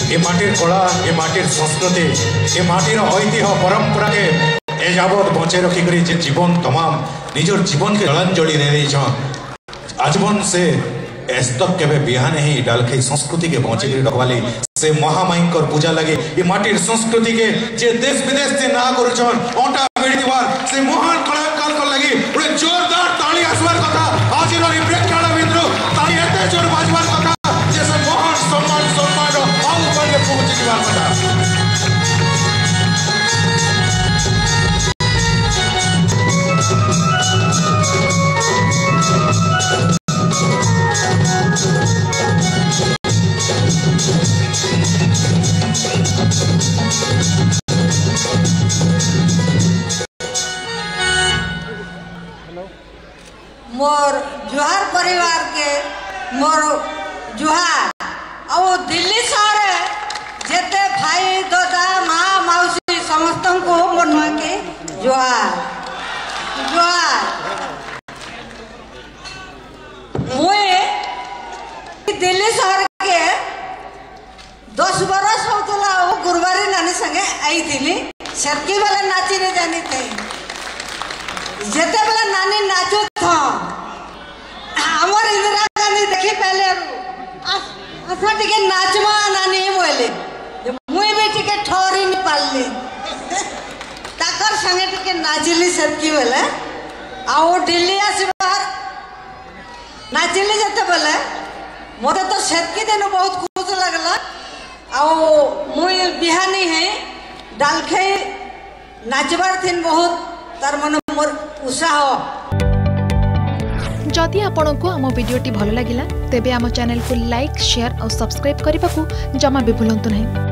ए माटिर कला ए माटिर संस्कृति ए माटिर ऐतिह्य परंपरा के ए जाबत बचे रखिक जीवन तमाम निजर जीवन के जलांजलि दे आजीवन से एस्तक केबे बिहान ही डालखई संस्कृति के बचे रखवाली से महामाई पूजा लगे ये माटिर संस्कृति के जे देश विदेश से ना करुछन ओटा बेड़ी दीवार से महान कलाकार को लगी बड़े जोरदार ताली आसबार कथा आज रे प्रेक्षालय बिंदु ताली एते जोर बाजबार कथा जैसे महान सम्मान सम्मान आउ बने पहुंच जीवार कथा मोर जुहार परिवार के मोर जुहार और दिल्ली शहर जेते भाई दादा माँ मौसी समस्त को मोर नुआ के जुहार जुहार मुए दिल्ली शहर के 10 बरस होतला वो गुरुवारी नानी संगे आई दिल्ली सरकी वाले नाची रे जानी थे जेते बेला नानी नाचो था हमर इंदिरा गांधी देखी पहले असा टिके नाचमा नानी बोले मुई भी टिके ठोरी नि पालली ताकर संगे टिके नाचली सबकी बोले आओ दिल्ली आसीबार नाचली जते बोले मोते तो सबकी दिन बहुत खुश लगला आओ मुई बिहानी है डालखे नाचबार थिन बहुत तार मन मोर उत्साह। जदि आपंक आम भिडी भल लगा तेब आम चैनल को लाइक शेयर और सब्सक्राइब करने को जमा भी भूलु नहीं।